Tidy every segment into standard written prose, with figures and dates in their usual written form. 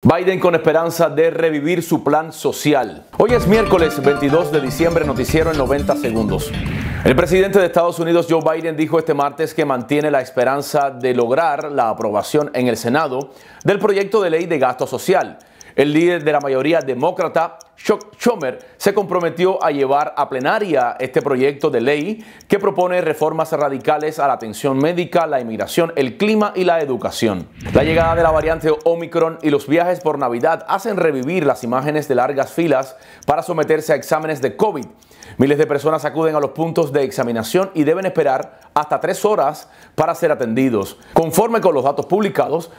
Biden con esperanza de revivir su plan social. Hoy es miércoles 22 de diciembre, noticiero en 90 segundos. El presidente de Estados Unidos, Joe Biden, dijo este martes que mantiene la esperanza de lograr la aprobación en el Senado del proyecto de ley de gasto social. El líder de la mayoría demócrata, Chuck Schumer, se comprometió a llevar a plenaria este proyecto de ley que propone reformas radicales a la atención médica, la inmigración, el clima y la educación. La llegada de la variante Omicron y los viajes por Navidad hacen revivir las imágenes de largas filas para someterse a exámenes de COVID. Miles de personas acuden a los puntos de examinación y deben esperar hasta 3 horas para ser atendidos. Conforme con los datos publicados,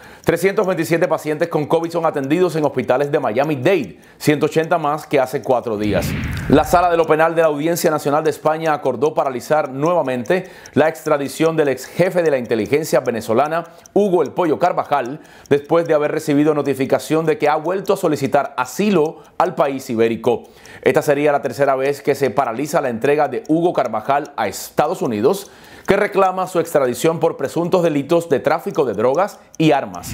327 pacientes con COVID son atendidos en hospitales de Miami-Dade, 180 más que hace 4 días. La Sala de lo Penal de la Audiencia Nacional de España acordó paralizar nuevamente la extradición del ex jefe de la inteligencia venezolana, Hugo El Pollo Carvajal, después de haber recibido notificación de que ha vuelto a solicitar asilo al país ibérico. Esta sería la tercera vez que se paraliza la entrega de Hugo Carvajal a Estados Unidos, que reclama su extradición por presuntos delitos de tráfico de drogas y armas.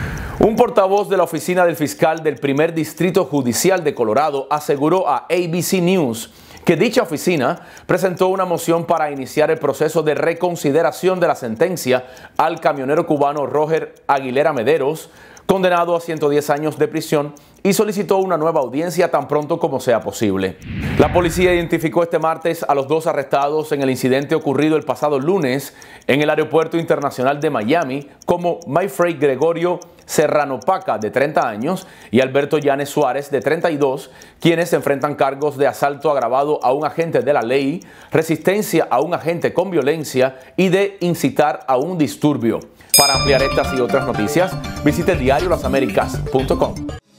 Un portavoz de la oficina del fiscal del primer distrito judicial de Colorado aseguró a ABC News que dicha oficina presentó una moción para iniciar el proceso de reconsideración de la sentencia al camionero cubano Roger Aguilera Mederos, condenado a 110 años de prisión, y solicitó una nueva audiencia tan pronto como sea posible. La policía identificó este martes a los 2 arrestados en el incidente ocurrido el pasado lunes en el Aeropuerto Internacional de Miami como Mayfrey Gregorio Serrano Paca, de 30 años, y Alberto Yanes Suárez, de 32, quienes enfrentan cargos de asalto agravado a un agente de la ley, resistencia a un agente con violencia y de incitar a un disturbio. Para ampliar estas y otras noticias, visite diariolasaméricas.com.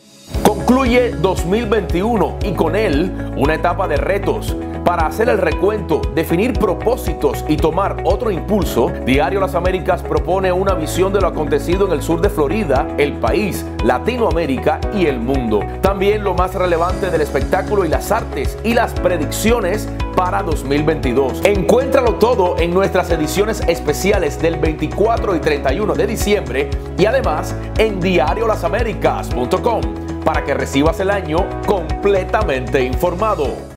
Concluye 2021 y con él una etapa de retos. Para hacer el recuento, definir propósitos y tomar otro impulso, Diario Las Américas propone una visión de lo acontecido en el sur de Florida, el país, Latinoamérica y el mundo. También lo más relevante del espectáculo y las artes y las predicciones para 2022. Encuéntralo todo en nuestras ediciones especiales del 24 y 31 de diciembre y además en diariolasaméricas.com para que recibas el año completamente informado.